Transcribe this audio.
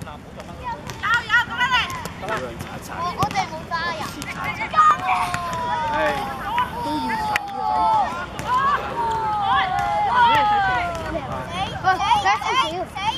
我哋冇加人。 都要睇。